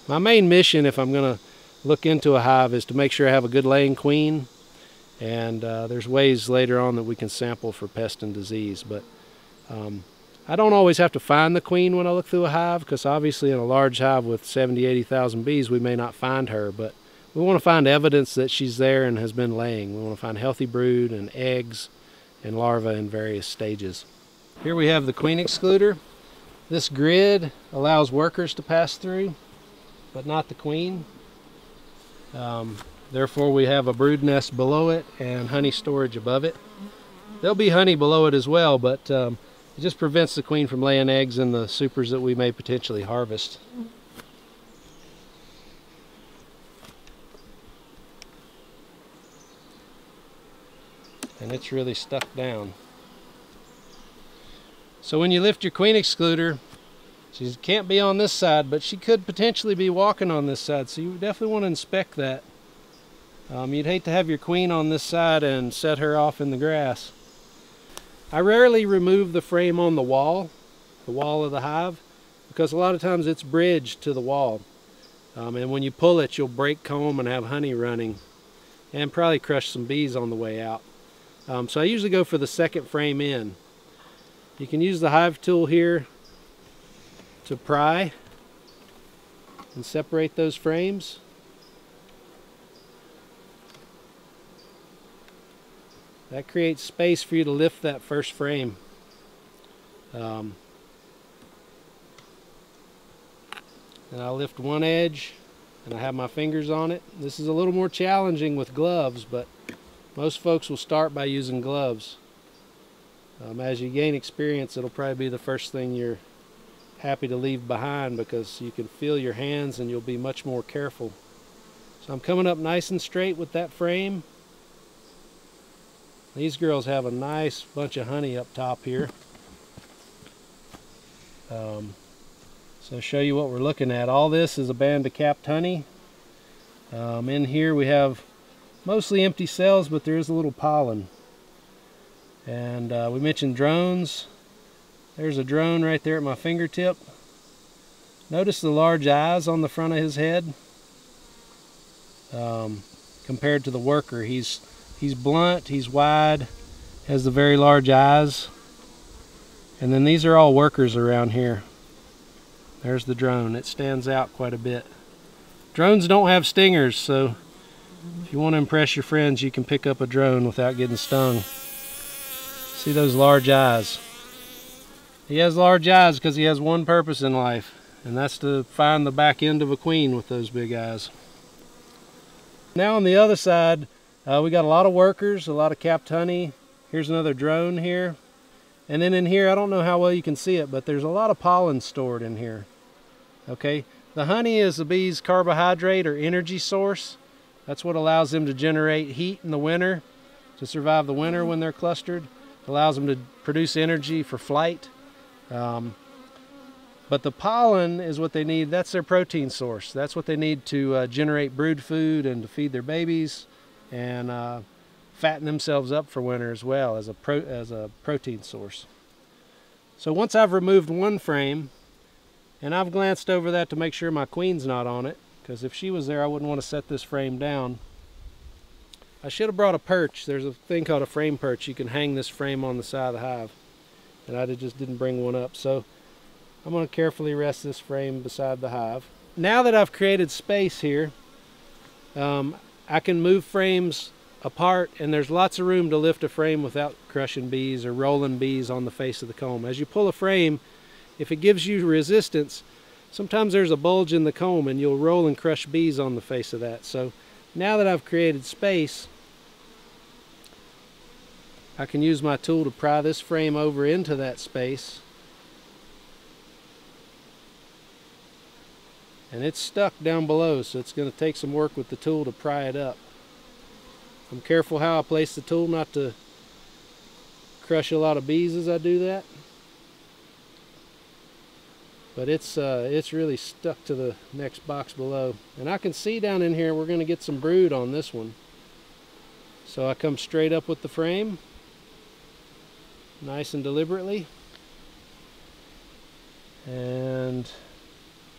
My main mission, if I'm going to look into a hive, is to make sure I have a good laying queen, and there's ways later on that we can sample for pest and disease. But I don't always have to find the queen when I look through a hive, because obviously in a large hive with 70,000-80,000 bees we may not find her, but we want to find evidence that she's there and has been laying. We want to find healthy brood and eggs and larvae in various stages. Here we have the queen excluder. This grid allows workers to pass through, but not the queen. Therefore we have a brood nest below it and honey storage above it. There'll be honey below it as well, but it just prevents the queen from laying eggs in the supers that we may potentially harvest. And it's really stuck down. So when you lift your queen excluder, she can't be on this side, but she could potentially be walking on this side, so you definitely want to inspect that. You'd hate to have your queen on this side and set her off in the grass. I rarely remove the frame on the wall of the hive, because a lot of times it's bridged to the wall. And when you pull it, you'll break comb and have honey running, and probably crush some bees on the way out. So I usually go for the second frame in. You can use the hive tool here to pry and separate those frames. That creates space for you to lift that first frame. And I'll lift one edge and I have my fingers on it. This is a little more challenging with gloves, but most folks will start by using gloves. As you gain experience, it'll probably be the first thing you're happy to leave behind, because you can feel your hands and you'll be much more careful. So I'm coming up nice and straight with that frame. These girls have a nice bunch of honey up top here. So show you what we're looking at. All this is a band of capped honey. In here we have mostly empty cells, but there is a little pollen. And we mentioned drones. There's a drone right there at my fingertip. Notice the large eyes on the front of his head. Compared to the worker, he's blunt, he's wide, has the very large eyes. And then these are all workers around here. There's the drone. It stands out quite a bit. Drones don't have stingers, so if you want to impress your friends, you can pick up a drone without getting stung. See those large eyes? He has large eyes because he has one purpose in life, and that's to find the back end of a queen with those big eyes. Now on the other side, we got a lot of workers, a lot of capped honey. Here's another drone here. And then in here, I don't know how well you can see it, but there's a lot of pollen stored in here. Okay, the honey is the bee's carbohydrate or energy source. That's what allows them to generate heat in the winter, to survive the winter when they're clustered. It allows them to produce energy for flight. But the pollen is what they need. That's their protein source. That's what they need to generate brood food and to feed their babies and fatten themselves up for winter as well as a protein source. So once I've removed one frame, and I've glanced over that to make sure my queen's not on it, because if she was there I wouldn't want to set this frame down. I should have brought a perch. There's a thing called a frame perch. You can hang this frame on the side of the hive, and I just didn't bring one up. So I'm going to carefully rest this frame beside the hive. Now that I've created space here, I can move frames apart, and there's lots of room to lift a frame without crushing bees or rolling bees on the face of the comb. As you pull a frame, if it gives you resistance, sometimes there's a bulge in the comb and you'll roll and crush bees on the face of that. So now that I've created space, I can use my tool to pry this frame over into that space. And it's stuck down below, so it's going to take some work with the tool to pry it up. I'm careful how I place the tool not to crush a lot of bees as I do that. But it's really stuck to the next box below. And I can see down in here we're going to get some brood on this one. So I come straight up with the frame, nice and deliberately. And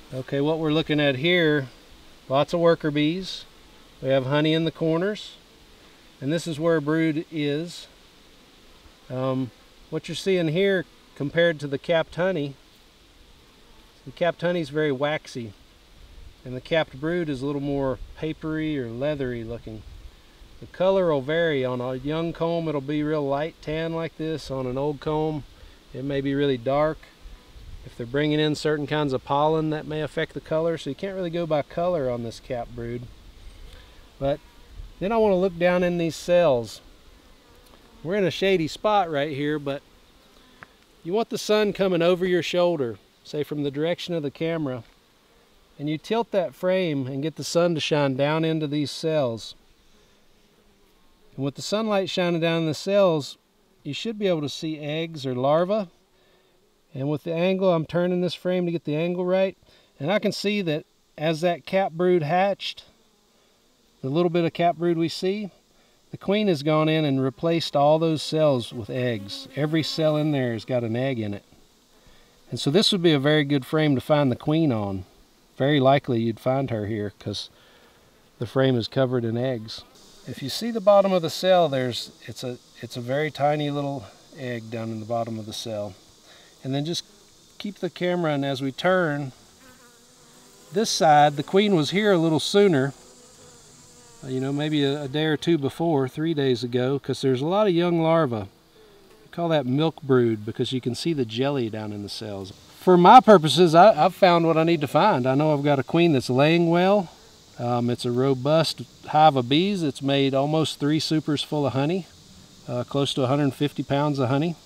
Okay, what we're looking at here, lots of worker bees. We have honey in the corners, and this is where a brood is. What you're seeing here compared to the capped honey, the capped honey is very waxy, and the capped brood is a little more papery or leathery looking. The color will vary. On a young comb it'll be real light tan like this. On an old comb it may be really dark. If they're bringing in certain kinds of pollen, that may affect the color, so you can't really go by color on this capped brood. But then I want to look down in these cells. We're in a shady spot right here, but you want the sun coming over your shoulder, say from the direction of the camera, and you tilt that frame and get the sun to shine down into these cells. And with the sunlight shining down in the cells, you should be able to see eggs or larvae. And with the angle, I'm turning this frame to get the angle right, and I can see that as that capped brood hatched, the little bit of capped brood we see, the queen has gone in and replaced all those cells with eggs. Every cell in there has got an egg in it. And so this would be a very good frame to find the queen on. Very likely you'd find her here because the frame is covered in eggs. If you see the bottom of the cell, it's a very tiny little egg down in the bottom of the cell. And then just keep the camera, and as we turn this side, the queen was here a little sooner, you know, maybe a day or two before, 3 days ago, because there's a lot of young larvae. We call that milk brood because you can see the jelly down in the cells. For my purposes, I've found what I need to find. I know I've got a queen that's laying well. It's a robust hive of bees. It's made almost 3 supers full of honey, close to 150 pounds of honey.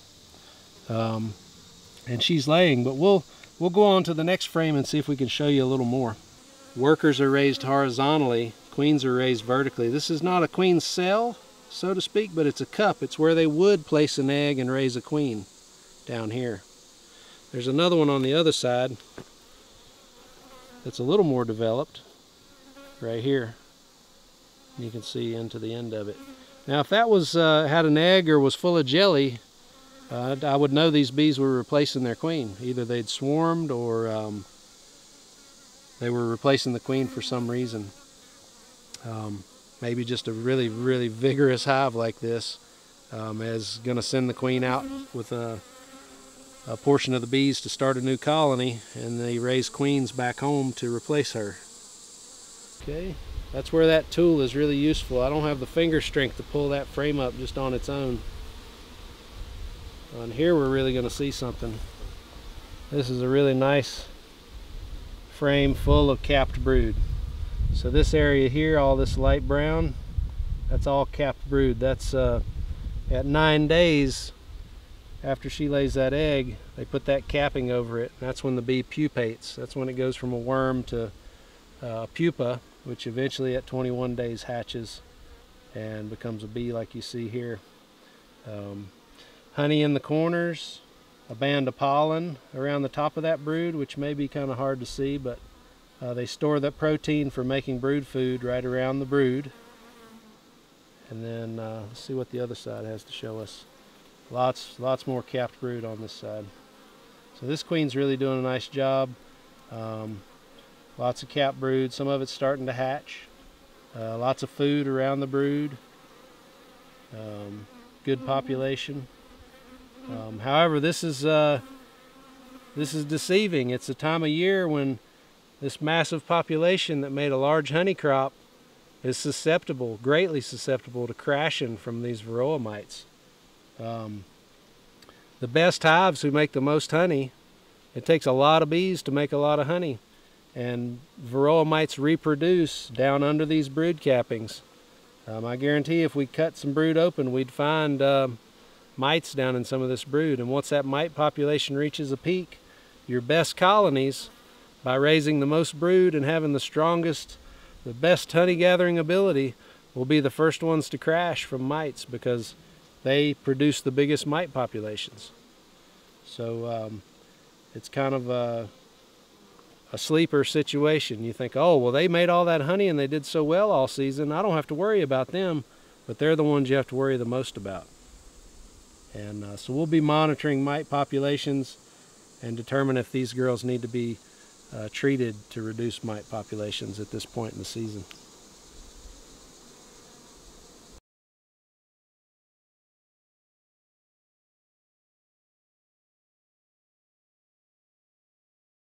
And she's laying, but we'll go on to the next frame and see if we can show you a little more. Workers are raised horizontally, queens are raised vertically. This is not a queen cell, so to speak, but it's a cup. It's where they would place an egg and raise a queen, down here. There's another one on the other side that's a little more developed, right here. You can see into the end of it. Now if that was had an egg or was full of jelly, I would know these bees were replacing their queen. Either they'd swarmed or they were replacing the queen for some reason. Maybe just a really, really vigorous hive like this is going to send the queen out with a portion of the bees to start a new colony, and they raise queens back home to replace her. Okay, that's where that tool is really useful. I don't have the finger strength to pull that frame up just on its own. On here we're really going to see something. This is a really nice frame full of capped brood. So this area here, all this light brown, that's all capped brood. That's at 9 days after she lays that egg, they put that capping over it. That's when the bee pupates. That's when it goes from a worm to a pupa, which eventually at 21 days hatches and becomes a bee like you see here. Honey in the corners, a band of pollen around the top of that brood, which may be kind of hard to see, but they store that protein for making brood food right around the brood. And then let's see what the other side has to show us. Lots more capped brood on this side. So this queen's really doing a nice job. Lots of capped brood, some of it's starting to hatch. Lots of food around the brood. Good population. However, this is deceiving. It's a time of year when this massive population that made a large honey crop is susceptible, greatly susceptible to crashing from these varroa mites. The best hives who make the most honey, it takes a lot of bees to make a lot of honey, and varroa mites reproduce down under these brood cappings. I guarantee if we cut some brood open, we'd find mites down in some of this brood, and once that mite population reaches a peak, your best colonies, by raising the most brood and having the strongest, the best honey gathering ability, will be the first ones to crash from mites because they produce the biggest mite populations. So it's kind of a sleeper situation. You think, oh, well, they made all that honey and they did so well all season, I don't have to worry about them, but they're the ones you have to worry the most about. And so we'll be monitoring mite populations and determine if these girls need to be treated to reduce mite populations at this point in the season.